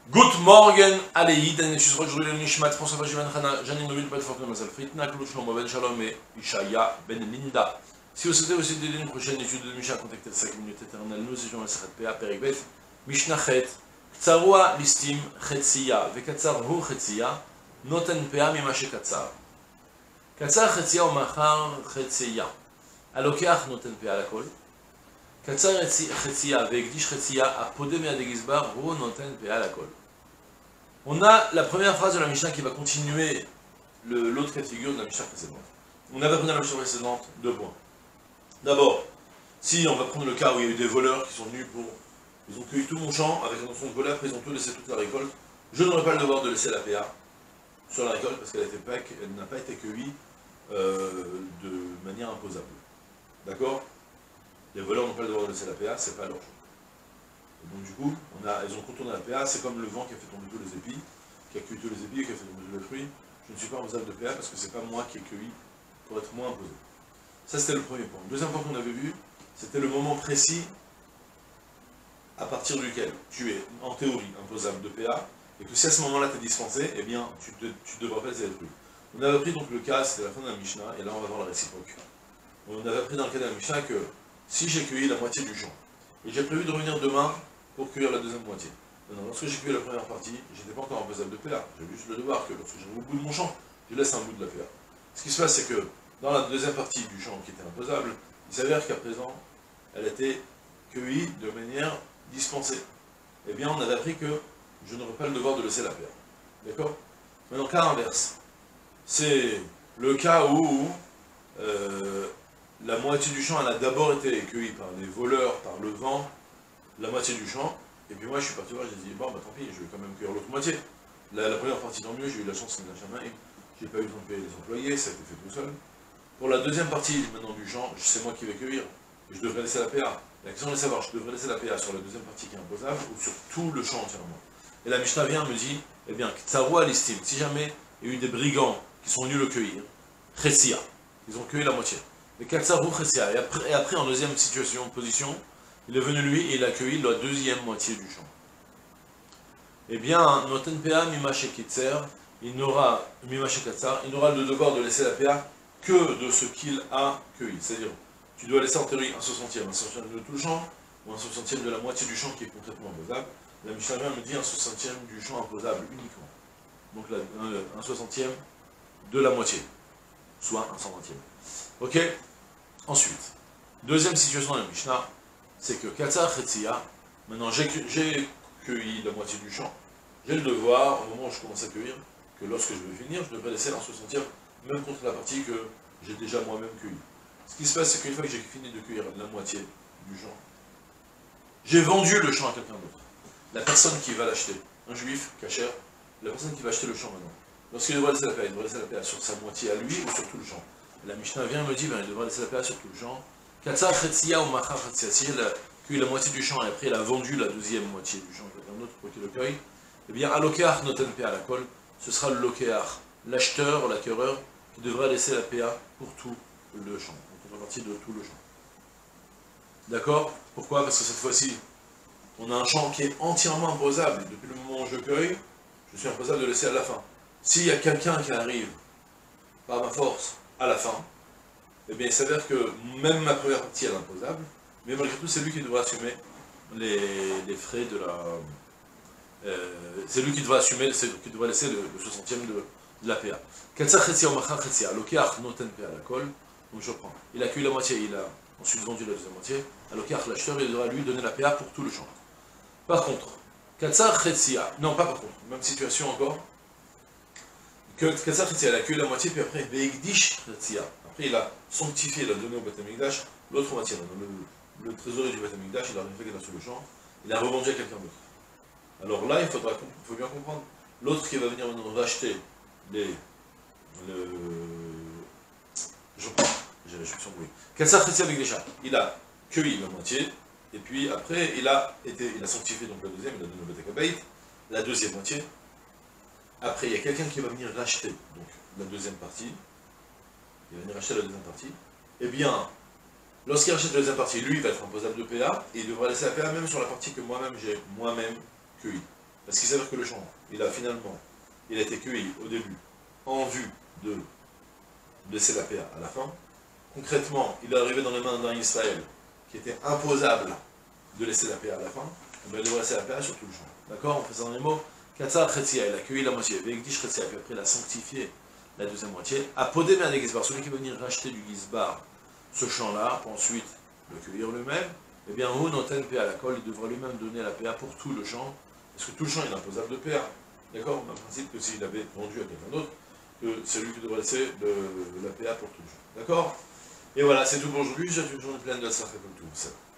Good morning, Aleïd, et je suis aujourd'hui le Nishmat, François Vajivan Khana, Janine Noville, Bad Fortune, Mazal Fritna, Claude Shlomo, Ben Shalom et Ishaya Ben Linda. Si vous souhaitez aussi d'aider une prochaine étude de Mishnah, contactez le 5 minutes éternelles, nous étions à Sechet PA, Perikbet, Mishnah Chet, Ktsaroua Listim, Chetsiya, Vekatsar Hu Chetsiya, Noten PA Mimashe Katsar. Katsar Chetsiya ou Machar Chetsiya. Alokeach Noten PA la Kol. Katsar Chetsiya, Vekdish Chetsiya, Apode Mea de Gizbar, Hu Noten PA la Kol. On a la première phrase de la Mishnah qui va continuer l'autre cas de figure de la Mishnah précédente. On avait appris dans la Mishnah précédente 2 points. D'abord, si on va prendre le cas où il y a eu des voleurs qui sont venus ils ont cueilli tout mon champ avec l'intention de voler, après ils ont tout laissé toute la récolte, je n'aurai pas le devoir de laisser la PA sur la récolte parce qu'elle n'a pas été cueillie de manière imposable. D'accord? Les voleurs n'ont pas le devoir de laisser la PA, c'est pas leur champ. Donc du coup, ils ont contourné la PA, c'est comme le vent qui a fait tomber tous les épis, qui a cueilli tous les épis et qui a fait tomber tous les fruits. Je ne suis pas responsable de PA parce que c'est pas moi qui ai cueilli pour être moins imposé. Ça c'était le premier point. Le deuxième point qu'on avait vu, c'était le moment précis à partir duquel tu es, en théorie, imposable de PA, et que si à ce moment-là tu es dispensé, eh bien tu devras pas laisser les fruits. On avait appris donc le cas, c'était la fin de la Mishnah, et là on va voir la réciproque. On avait appris dans le cas de la Mishnah que si j'ai cueilli la moitié du champ, et j'ai prévu de revenir demain pour cueillir la deuxième moitié. Maintenant, lorsque j'ai cueilli la première partie, j'étais pas encore imposable de PA. J'ai juste le devoir que lorsque j'arrive au bout de mon champ, je laisse un bout de la PA. Ce qui se passe, c'est que dans la deuxième partie du champ qui était imposable, il s'avère qu'à présent, elle était cueillie de manière dispensée. Eh bien, on avait appris que je n'aurais pas le devoir de laisser la PA. D'accord? Maintenant, cas inverse. C'est le cas où la moitié du champ, elle a d'abord été cueillie par les voleurs, par le vent, la moitié du champ, et puis moi je suis parti voir, j'ai dit, bon bah tant pis, je vais quand même cueillir l'autre moitié. La première partie tant mieux, j'ai eu la chance de l'achat, j'ai pas eu le temps de payer les employés, ça a été fait tout seul. Pour la deuxième partie maintenant du champ, c'est moi qui vais cueillir, et je devrais laisser la PA. La question est de savoir, je devrais laisser la PA sur la deuxième partie qui est imposable, ou sur tout le champ entièrement. Et la Mishnah vient me dit, eh bien, Ktsaroua l'estime, si jamais il y a eu des brigands qui sont venus le cueillir, Chessia, ils ont cueilli la moitié. Mais Katsarou Chessia, et après en deuxième position, il est venu lui et il a cueilli la deuxième moitié du champ. Eh bien, Noten PA Mimashe Kitzer, il n'aura le devoir de laisser la PA que de ce qu'il a cueilli. C'est-à-dire, tu dois laisser en théorie un 60e de tout le champ, ou un 60e de la moitié du champ qui est concrètement imposable. La Mishnah me dit un 60e du champ imposable uniquement. Donc un 60e de la moitié, soit un 120e. Ok? Ensuite, deuxième situation de la Mishnah, c'est que Katsar Chetsiya, maintenant j'ai cueilli la moitié du champ, j'ai le devoir, au moment où je commence à cueillir, que lorsque je vais finir, je devrais laisser un 60e, même contre la partie que j'ai déjà moi-même cueillie. Ce qui se passe, c'est qu'une fois que j'ai fini de cueillir la moitié du champ, j'ai vendu le champ à quelqu'un d'autre. La personne qui va l'acheter, un juif, cacher, la personne qui va acheter le champ maintenant, lorsqu'il devrait laisser la PA, il devrait laisser la PA sur sa moitié à lui ou sur tout le champ. La Mishnah vient et me dit, ben, il devrait laisser la PA sur tout le champ. Katsar Chetsiya ou Machar Chetsiya, si elle a cueilli la moitié du champ et après elle a vendu la deuxième moitié du champ à quelqu'un d'autre pour qu'il le cueille, eh bien, à l'okéar noten PA à la colle, ce sera le lokéar, l'acheteur, l'acquéreur, qui devra laisser la PA pour tout le champ, pour la partie de tout le champ. D'accord? Pourquoi? Parce que cette fois-ci, on a un champ qui est entièrement imposable. Depuis le moment où je cueille, je suis imposable de laisser à la fin. S'il y a quelqu'un qui arrive, par ma force, à la fin, eh bien, il s'avère que même ma première partie est imposable, mais malgré tout, c'est lui qui devra assumer les frais de la... c'est lui qui devra assumer, qui devra laisser le 60e de la PA. Katsar Chetsiya ou Machar Chetsiya, Lokeach Noten PA la colle, donc je reprends. Il a cueilli la moitié, il a ensuite vendu la deuxième moitié. À Lokeach, l'acheteur, il devra lui donner la PA pour tout le champ. Par contre, Katsar Chetsiya, non pas par contre, même situation encore, Katsar Chetsiya, il a cueilli la moitié, puis après, Veikdish Chetsiya. Après, il a sanctifié, il a donné au Beth Amikdash l'autre moitié. Le trésorier du Beth Amikdash, il a rien fait qu'il a sur le champ, il a revendu à quelqu'un d'autre. Alors là, il faut bien comprendre, l'autre qui va venir maintenant racheter je prends, j'ai embrouillé. Katsar Chetsiya avec des chats, il a cueilli la moitié, et puis après, il a sanctifié donc la deuxième, il a donné au Beth Amikdash, la deuxième moitié. Après, il y a quelqu'un qui va venir racheter donc la deuxième partie. Il va venir acheter la deuxième partie. Eh bien, lorsqu'il rachète la deuxième partie, lui, il va être imposable de PA, et il devra laisser la PA même sur la partie que moi-même j'ai cueillie. Parce qu'il s'avère que le champ, il a été cueilli au début en vue de laisser la PA à la fin. Concrètement, il est arrivé dans les mains d'un Israël qui était imposable de laisser la PA à la fin. Il devrait laisser la PA sur tout le champ. D'accord? On fait ça dans les mots. Katsar Khetsia, il a cueilli la moitié. Vegdish Khetsia, puis après il a sanctifié la deuxième moitié. A podé mais un Gizbar, celui qui va venir racheter du Gizbar ce champ-là, pour ensuite le cueillir lui-même, eh bien, on noten PA à la colle, il devra lui-même donner la PA pour tout le champ, parce que tout le champ est imposable de PA. D'accord? Même principe que s'il avait vendu à quelqu'un d'autre, que c'est lui qui devrait laisser la PA pour tout le champ. D'accord? Et voilà, c'est tout pour aujourd'hui. J'ai une journée pleine de ça comme tout.